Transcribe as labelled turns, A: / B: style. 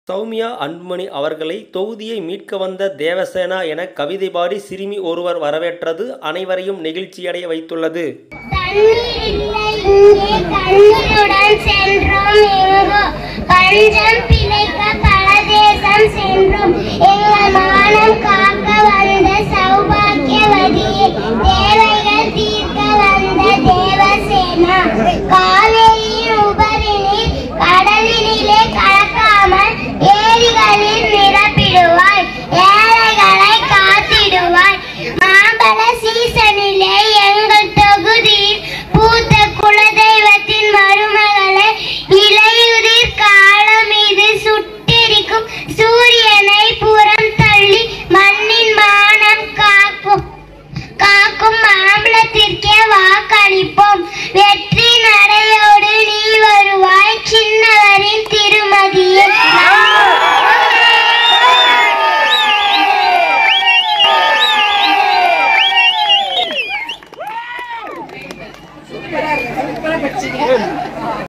A: சௌமியா அன்புமணி அவர்களை தொகுதியை மீட்க வந்த தேவசேனா என கவிதை பாடி சிறுமி ஒருவர் வரவேற்றது அனைவரையும் நெகிழ்ச்சியடைய வைத்துள்ளது.
B: வெற்றி நடையோடு நீ வருவாய் சின்னவரின் திருமதியே.
C: Super,